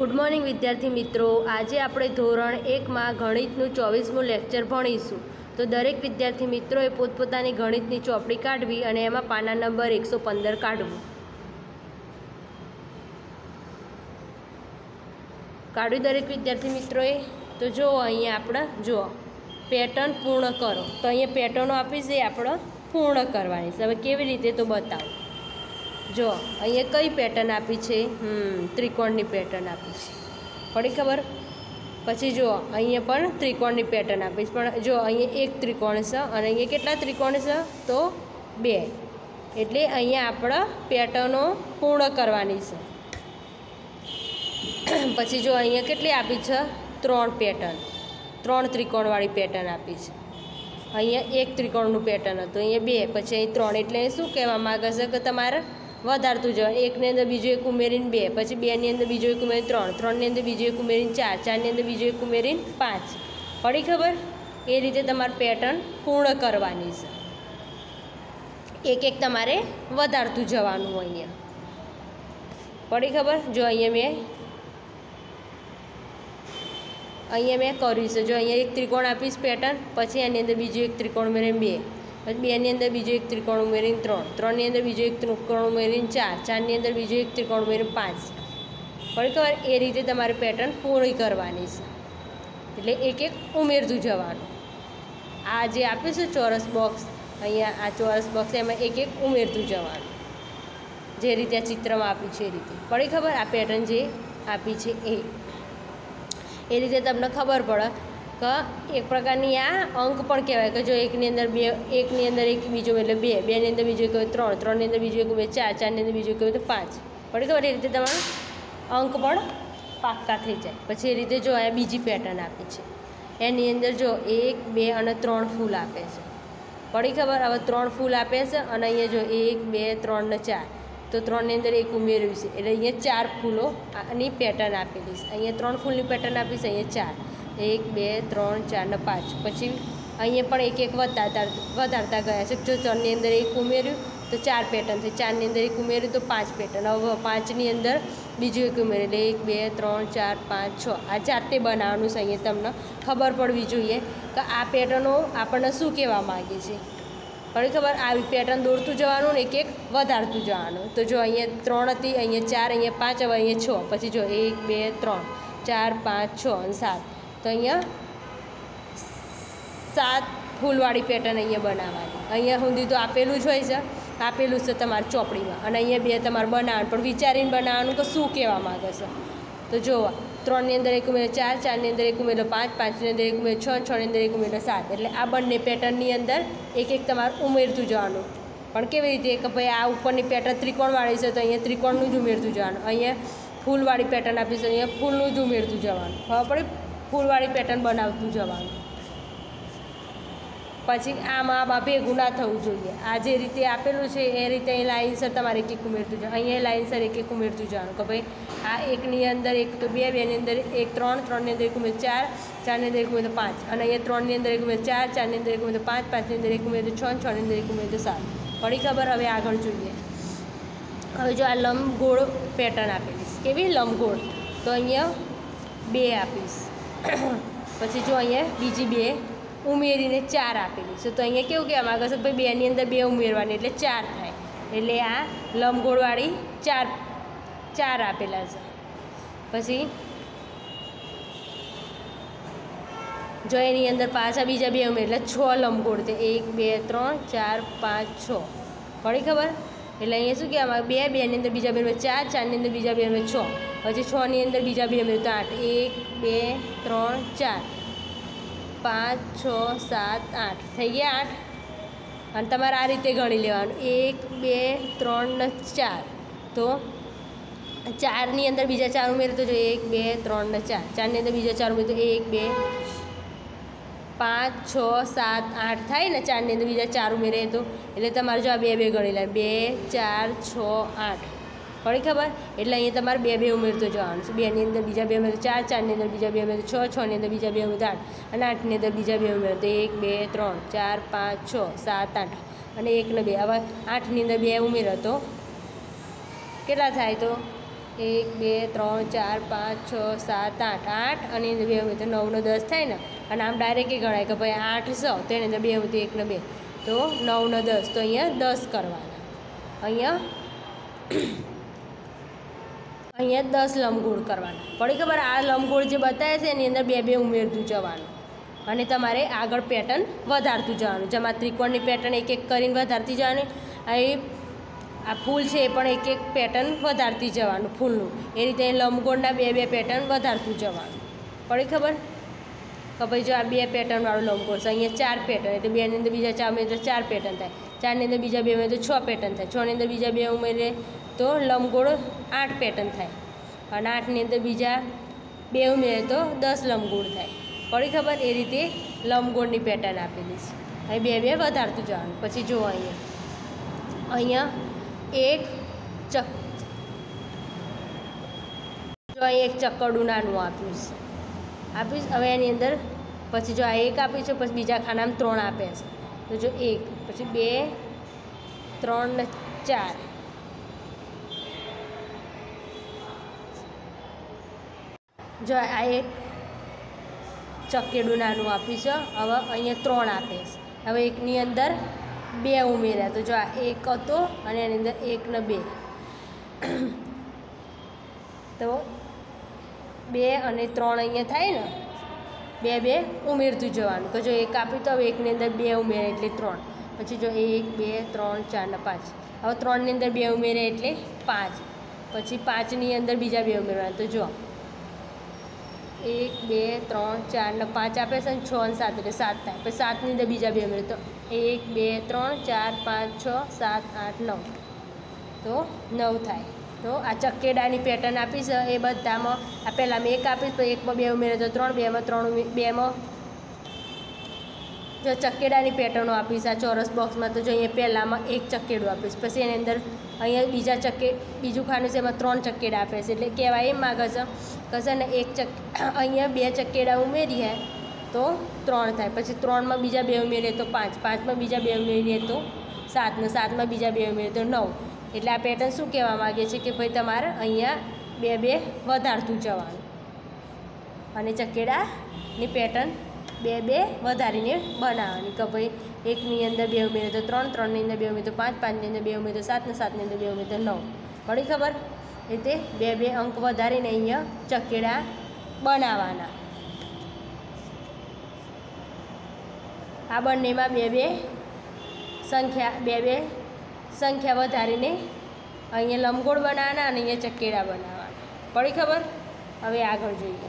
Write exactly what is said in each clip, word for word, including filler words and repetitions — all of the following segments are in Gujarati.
गुड मॉर्निंग विद्यार्थी मित्रों, आज આપણે ધોરણ એકમાં ગણિતનું ચોવીસમું લેક્ચર ભણીશું। તો દરેક વિદ્યાર્થી મિત્રોએ પોતપોતાની ગણિતની ચોપડી કાઢવી અને એમાં પાના નંબર એકસો પંદર કાઢવું। કાઢ્યું દરેક વિદ્યાર્થી મિત્રોએ? તો જો અહીંયા આપણે જો પેટર્ન પૂર્ણ કરો, તો અહીંયા પેટર્નો આપી છે, આપણે પૂર્ણ કરવાની છે। હવે કેવી રીતે તો બતાવો। જો અહીંયા કઈ પેટર્ન આપી છે? હમ ત્રિકોણની પેટર્ન આપી છે, પડી ખબર? પછી જો અહીંયા પણ ત્રિકોણની પેટર્ન આપી છે, પણ જો અહીંયા એક ત્રિકોણ છે અને અહીંયા કેટલા ત્રિકોણ છે? તો બે। એટલે અહીંયા આપણે પેટર્નો પૂર્ણ કરવાની છે। પછી જો અહીંયા કેટલી આપી છે? ત્રણ પેટર્ન, ત્રણ ત્રિકોણવાળી પેટર્ન આપી છે। અહીંયા એક ત્રિકોણનું પેટર્ન હતું, અહીંયા બે, પછી અહીં ત્રણ। એટલે શું કહેવા માગે છે કે તમારે વધારતું જવાનું, એકની અંદર બીજું એક ઉમેરીને બે, પછી બેની અંદર બીજું એક ઉમેરીને ત્રણ, ત્રણની અંદર બીજું એક ઉમેરીને ચાર, ચારની અંદર બીજું એક ઉમેરીને પાંચ। પડી ખબર? એ રીતે તમારે પેટર્ન પૂર્ણ કરવાની છે, એક એક તમારે વધારતું જવાનું અહીંયા। પડી ખબર? જો અહીંયા મેં અહીંયા મેં કર્યું છે, જો અહીંયા એક ત્રિકોણ આપીશ પેટર્ન, પછી એની અંદર બીજું એક ત્રિકોણ ઉમેરીને બે, પછી બેની અંદર બીજું એક ત્રિકોણ ઉમેરીને ત્રણ, ત્રણની અંદર બીજું એક ત્રિકોણ ઉમેરીને ચાર, ચારની અંદર બીજું એક ત્રિકોણ ઉમેરીને પાંચ। પડી ખબર? એ રીતે તમારે પેટર્ન પૂરી કરવાની છે, એટલે એક એક ઉમેરતું જવાનું। આ જે આપ્યું છે ચોરસ બોક્સ, અહીંયા આ ચોરસ બોક્સ, એમાં એક એક ઉમેરતું જવાનું, જે રીતે આ ચિત્રમાં આપ્યું છે એ રીતે। પડી ખબર? આ પેટર્ન જે આપી છે એ એ રીતે તમને ખબર પડે કે એક પ્રકારની આ અંક પણ કહેવાય કે જો એકની અંદર બે, એકની અંદર એક બીજું એટલે બે, બેની અંદર બીજું એક ત્રણ, ત્રણની અંદર બીજું એક ઉમેર ચાર, ચારની અંદર બીજું એક તો પાંચ। પડી ખબર? એ રીતે તમારા અંક પણ પાક્કા થઈ જાય। પછી એ રીતે જો આ બીજી પેટર્ન આપી છે, એની અંદર જો એક, બે અને ત્રણ ફૂલ આપે છે। પડી ખબર? હવે ત્રણ ફૂલ આપે છે અને અહીંયા જો એક, બે, ત્રણ ને ચાર, તો ત્રણની અંદર એક ઉમેર્યું છે, એટલે અહીંયા ચાર ફૂલોની પેટર્ન આપેલી છે। અહીંયા ત્રણ ફૂલની પેટર્ન આપી છે, અહીંયા ચાર, એક, બે, ત્રણ, ચાર ને પાંચ। પછી અહીંયા પણ એક એક વધારતા વધારતા ગયા છે। જો ત્રણની અંદર એક ઉમેર્યું તો ચાર પેટર્ન થઈ, ચારની અંદર એક ઉમેર્યું તો પાંચ પેટર્ન, હવે પાંચની અંદર બીજું એક ઉમેર્યું, એટલે એક, બે, ત્રણ, ચાર, પાંચ, છ। આ જાતે બનાવવાનું છે, અહીંયા તમને ખબર પડવી જોઈએ કે આ પેટર્નો આપણને શું કહેવા માગે છે। પડી ખબર? આવી પેટર્ન દોરતું જવાનું ને એક એક વધારતું જવાનું। તો જો અહીંયા ત્રણ હતી, અહીંયા ચાર, અહીંયા પાંચ, હવે અહીંયા છ। પછી જો એક, બે, ત્રણ, ચાર, પાંચ, છ અને સાત, તો અહીંયા સાત ફૂલવાળી પેટર્ન અહીંયા બનાવવાની। અહીંયા સુધી તો આપેલું જ હોય છે, આપેલું છે તમારી ચોપડીમાં, અને અહીંયા બે તમારે બનાવવાનું, પણ વિચારીને બનાવવાનું કે શું કહેવા માગે છે। તો જુઓ, ત્રણની અંદર એક ઉમેરે ચાર, ચારની અંદર એક ઉમેરે પાંચ, પાંચની અંદર એક ઉમેરે છ, છની અંદર એક ઉમેરે સાત। એટલે આ બંને પેટર્નની અંદર એક એક તમારે ઉમેરતું જવાનું। પણ કેવી રીતે કે ભાઈ આ ઉપરની પેટર્ન ત્રિકોણવાળી છે, તો અહીંયા ત્રિકોણનું જ ઉમેરતું જવાનું, અહીંયા ફૂલવાળી પેટર્ન આપી છે, અહીંયા ફૂલનું જ ઉમેરતું જવાનું। ખબર પડી? ફૂલવાળી પેટર્ન બનાવતું જવાનું। પછી આમાં આમાં ભેગું ના થવું જોઈએ। આ જે રીતે આપેલું છે એ રીતે અહીં લાઇનસર તમારે એક એક ઉમેરતું જવાનું, અહીંયા લાઇનસર એક એક ઉમેરતું જવાનું કે ભાઈ આ એકની અંદર એક તો બે, બેની અંદર એક ત્રણ, ત્રણની અંદર એક ઉમેર ચાર, ચારની અંદર એક ઉમેર પાંચ, અને અહીંયા ત્રણની અંદર એક ઉમેર ચાર, ચારની અંદર એક ઉમેર પાંચ, પાંચની અંદર એક ઉમેર છ, છની અંદર એક ઉમેર સાત। પડી ખબર? હવે આગળ જોઈએ। હવે જો આ લંબગોળ પેટર્ન આપેલી છે, કેવી લંબગોળ? તો અહીંયા બે આપીશ, પછી જો અહીંયા બીજી બે ઉમેરીને ચાર આપેલી છે, તો અહીંયા કેવું કહેવા માગે છે કે ભાઈ બેની અંદર બે ઉમેરવાની એટલે ચાર થાય, એટલે આ લંબગોળવાળી ચાર ચાર આપેલા છે। પછી જો એની અંદર પાછા બીજા બે ઉમેર એટલે છ લંબગોળ થાય, એક, બે, ત્રણ, ચાર, પાંચ, છ। પડી ખબર? એટલે અહીંયા શું કહેવા માગે? બે, બેની અંદર બીજા બે ઉમેર ચાર, ચારની અંદર બીજા બે ઉમેર છ, પછી છની અંદર બીજા બે ઉમેર તો આઠ, એક, બે, ત્રણ, ચાર, પાંચ, છ, સાત, આઠ થઈ ગયા આઠ। અને તમારે આ રીતે ગણી લેવાનું, એક, બે, ત્રણ ને ચાર, તો ચારની અંદર બીજા ચાર ઉમેરે તો જો એક, બે, ત્રણ ને ચાર, ચારની અંદર બીજા ચાર ઉમેરે તો એક, બે, પાંચ, છ, સાત, આઠ થાય ને, ચારની અંદર બીજા ચાર ઉમેરે તો એટલે તમારે જો આ બે બે ગણી લે, બે, ચાર, છ, આઠ। પડી ખબર? એટલે અહીંયા તમારે બે બે ઉમેરતું જવાનું છે, બેની અંદર બીજા બે ઉમેર ચાર, ચારની અંદર બીજા બે ઉમેર છ, છની અંદર બીજા બે ઉમેર આઠ, અને આઠની અંદર બીજા બે ઉમેર તો એક, બે, ત્રણ, ચાર, પાંચ, છ, સાત, આઠ, અને એક ને બે। હવે આઠની અંદર બે ઉમેરો તો કેટલા થાય? તો એક બે ત્રણ ચાર પાંચ છ સાત આઠ આઠ અને બે ઉમેરીએ તો નવનો દસ થાય ને, અને આમ ડાયરેક્ટ એ ગણાય કે ભાઈ આઠ સો તો એની અંદર બે ઉમેરીએ એક ને બે તો નવનો દસ, તો અહીંયા દસ કરવાના. અહીંયા અહીંયા દસ લંબગોળ કરવાના. પડી ખબર? આ લંબગોળ જે બતાવે છે એની અંદર બે બે ઉમેરતું જવાનું અને તમારે આગળ પેટર્ન વધારતું જવાનું. જેમાં ત્રિકોણની પેટર્ન એક એક કરીને વધારતી જવાની. અહીં આ ફૂલ છે એ પણ એક એક પેટર્ન વધારતી જવાનું ફૂલનું. એ રીતે લંબગોળના બે બે પેટર્ન વધારતું જવાનું. પડી ખબર? કે ભાઈ જો આ બે પેટર્નવાળું લંબગોળ છે, અહીંયા ચાર પેટર્ન, એટલે બેની અંદર બીજા ચાર ઉમેરીએ તો ચાર પેટર્ન થાય. ચારની અંદર બીજા બે ઉમેરીએ તો છ પેટર્ન થાય. છની અંદર બીજા બે ઉમેરીએ તો લંબગોળ આઠ પેટર્ન થાય. અને આઠની અંદર બીજા બે ઉમેરીએ તો દસ લંબગોળ થાય. પડી ખબર? એ રીતે લંબગોળની પેટર્ન આપેલી છે. અહીં બે બે વધારતું જવાનું. પછી જુઓ અહીંયા અહીંયા એક ચક જો અહીં એક ચક્કરડું નાનું આપ્યું છે આપીશ. હવે એની અંદર પછી જો આ એક આપ્યું છે, પછી બીજા ખાનામાં ત્રણ આપે છે. તો જો એક, પછી બે, ત્રણ ને ચાર. જો આ એક ચક્કેડું નાનું આપ્યું છે. હવે અહીંયા ત્રણ આપે છે. હવે એકની અંદર બે ઉમેર્યા, તો જો આ એક હતો અને એની અંદર એક ને બે તો બે અને ત્રણ અહીંયા થાય ને, બે બે ઉમેરતું જવાનું. તો જો એક આપ્યું તો હવે એકની અંદર બે ઉમેરે એટલે ત્રણ. પછી જો એક બે ત્રણ ચાર ને પાંચ. હવે ત્રણની અંદર બે ઉમેરે એટલે પાંચ. પછી પાંચની અંદર બીજા બે ઉમેરવાના. તો જો એક બે ત્રણ ચાર ને પાંચ આપે છે ને છ અને સાત એટલે સાત થાય. પછી સાતની અંદર બીજા બે ઉમેરે તો એક બે ત્રણ ચાર પાંચ છ સાત આઠ નવ તો નવ થાય. તો આ ચક્કેડાની પેટર્ન આપી છે એ બધામાં આ પહેલાં મેં એક આપીશ તો એકમાં બે ઉમેરે તો ત્રણ, બેમાં ત્રણ, બેમાં જો ચક્કેડાની પેટર્નો આપીશ. આ ચોરસ બોક્સમાં તો જો અહીંયા પહેલાંમાં એક ચક્કેડું આપીશ. પછી એની અંદર અહીંયા બીજા ચક્કે બીજું ખાનું છે એમાં ત્રણ ચક્કેડા આપે છે. એટલે કહેવાય એમ માગે છે કશે ને એક ચક અહીંયા બે ચક્કેડા ઉમેરીએ તો ત્રણ થાય. પછી ત્રણમાં બીજા બે ઉમેરીએ તો પાંચ, પાંચમાં બીજા બે ઉમેરીએ તો સાત, ને સાતમાં બીજા બે ઉમેરીએ તો નવ. એટલે આ પેટર્ન શું કહેવા માગે છે કે ભાઈ તમારે અહીંયા બે બે વધારતું જવાનું અને ચક્કેડાની પેટર્ન બે બે વધારીને બનાવવાની. કે ભાઈ એકની અંદર બે ઉમેરે તો ત્રણ, ત્રણની અંદર બે ઉમેરે તો પાંચ, પાંચની અંદર બે ઉમેરે તો સાત, ને સાતની અંદર બે ઉમેરે તો નવ. પડી ખબર? રીતે બે બે અંક વધારીને અહીંયા ચક્કેડા બનાવવાના. આ બંનેમાં બે બે સંખ્યા બે બે સંખ્યા વધારીને અહીંયા લંબગોળ બનાવવાના અને અહીંયા ચક્કેડા બનાવવાના. પડી ખબર? હવે આગળ જોઈએ.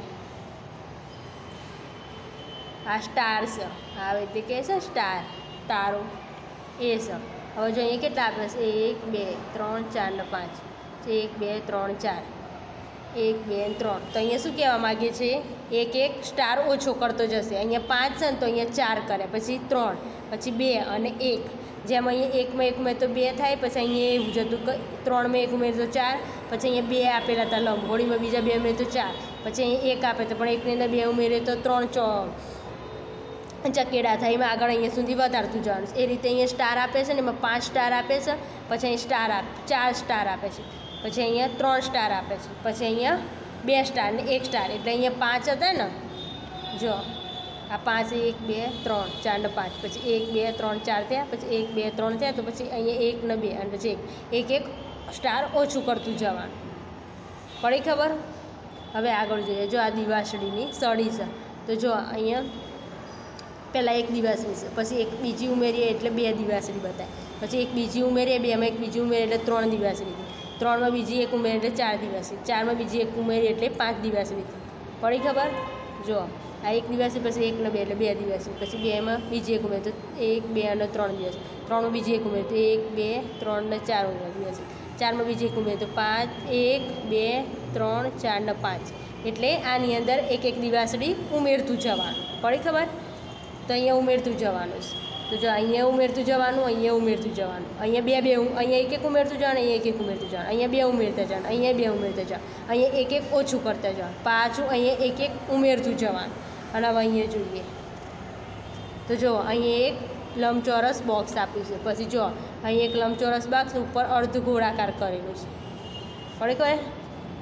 આ સ્ટાર છે, આવે તે કહે છે સ્ટાર, તારો એ છે. હવે જો અહીંયા કેટલા આપે છે? એક બે ત્રણ ચાર ને પાંચ. એક બે ત્રણ ચાર, એક બે ત્રણ. તો અહીંયા શું કહેવા માગે છે? એક એક સ્ટાર ઓછો કરતો જશે. અહીંયા પાંચ છે ને તો અહીંયા ચાર કરે, પછી ત્રણ, પછી બે અને એક. જેમ અહીંયા એકમાં એક ઉમેર તો બે થાય, પછી અહીંયા એવું જતું કે ત્રણમાં એક ઉમેર તો ચાર, પછી અહીંયા બે આપેલા હતા લંબગોળીમાં બીજા બે ઉમેર તો ચાર, પછી અહીંયા એક આપે તો પણ એકની અંદર બે ઉમેરે તો ત્રણ ચો ચક્કેડા થાય. એમાં આગળ અહીંયા સુધી વધારતું જવાનું. એ રીતે અહીંયા સ્ટાર આપે છે ને એમાં પાંચ સ્ટાર આપે છે. પછી અહીં સ્ટાર આપ ચાર સ્ટાર આપે છે. પછી અહીંયા ત્રણ સ્ટાર આપે છે. પછી અહીંયા બે સ્ટાર ને એક સ્ટાર. એટલે અહીંયા પાંચ હતા ને, જો આ પાંચ, એક બે ત્રણ ચાર ને પાંચ, પછી એક બે ત્રણ ચાર થયા, પછી એક બે ત્રણ થયા, તો પછી અહીંયા એક ને બે અને પછી એક એક એક સ્ટાર ઓછું કરતું જવાનું. પડી ખબર? હવે આગળ જોઈએ. જો આ દિવાસળીની સળી છે તો જો અહીંયા પહેલાં એક દિવાસળી છે, પછી એક બીજી ઉમેરીએ એટલે બે દિવાસળી બતાવે, પછી એક બીજી ઉમેરીએ, બેમાં એક બીજી ઉમેરીએ એટલે ત્રણ દિવાસળી થઈ, ત્રણમાં બીજી એક ઉમેરીએ એટલે ચાર દિવાસળી, ચારમાં બીજી એક ઉમેરીએ એટલે પાંચ દિવાસળી થઈ. પડી ખબર? જો આ એક દિવાસળી, પછી એક ને બે એટલે બે દિવાસળી, પછી બેમાં બીજી એક ઉમેરી તો એક બે અને ત્રણ દિવસળી, ત્રણમાં બીજી એક ઉમેરી તો એક બે ત્રણ ને ચાર દિવસળી, ચારમાં બીજી એક ઉમેરી તો પાંચ, એક બે ત્રણ ચાર ને પાંચ. એટલે આની અંદર એક એક દિવાસળી ઉમેરતું જવાનું. પડી ખબર? તો અહીંયા ઉમેરતું જવાનું છે. તો જો અહીંયા ઉમેરતું જવાનું, અહીંયા ઉમેરતું જવાનું, અહીંયા બે બે અહીંયા એક એક ઉમેરતું જવાનું, અહીંયા એક એક ઉમેરતું જવાનું, અહીંયા બે ઉમેરતા જવાનું, અહીંયા બે ઉમેરતા જવાનું, અહીંયા એક એક ઓછું કરતા જવાનું, પાછું અહીંયા એક એક ઉમેરતું જવાનું. અને હવે અહીંયા જોઈએ તો જો અહીંયા એક લંબચોરસ બોક્સ આપ્યું છે. પછી જો અહીં એક લંબચોરસ બોક્સ ઉપર અર્ધ ગોળાકાર કરેલું છે. પડે કહે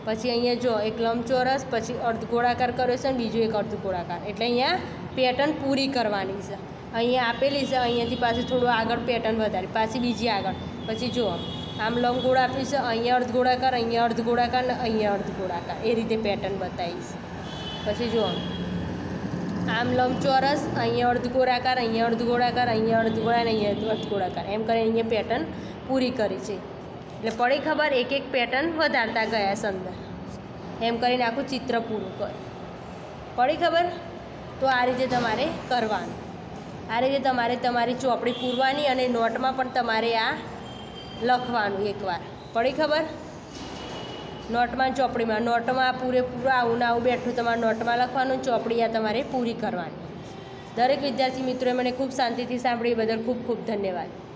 પછી અહીંયા જો એક લંબચોરસ, પછી અર્ધગોળાકાર કર્યો છે અને બીજો એક અર્ધગોળાકાર, એટલે અહીંયા પેટર્ન પૂરી કરવાની છે. અહીંયા આપેલી છે, અહીંયાથી પાછી થોડું આગળ પેટર્ન વધારી, પાછી બીજી આગળ, પછી જુઓ આમ લંબગોળ આપ્યું છે, અહીંયા અર્ધગોળાકાર, અહીંયા અર્ધગોળાકાર ને અહીંયા અર્ધગોળાકાર, એ રીતે પેટર્ન બતાવી છે. પછી જુઓ આમ લંબચોરસ, અહીંયા અર્ધગોળાકાર, અહીંયા અર્ધગોળાકાર, અહીંયા અર્ધગોળા ને અહીંયા અર્ધગોળાકાર, એમ કરીને અહીંયા પેટર્ન પૂરી કરી છે. એટલે પડી ખબર, એક એક પેટર્ન વધારતા ગયા છે અંદર, એમ કરીને આખું ચિત્ર પૂરું કર્યું. પડી ખબર? તો આ રીતે તમારે કરવાનું. આ રીતે તમારે તમારી ચોપડી પૂરવાની અને નોટમાં પણ તમારે આ લખવાનું એકવાર. પડી ખબર? નોટમાં ચોપડીમાં, નોટમાં પૂરેપૂરું આવું ને આવું બેઠું તમારે નોટમાં લખવાનું, ચોપડી આ તમારે પૂરી કરવાની. દરેક વિદ્યાર્થી મિત્રોએ મને ખૂબ શાંતિથી સાંભળી બદલ ખૂબ ખૂબ ધન્યવાદ.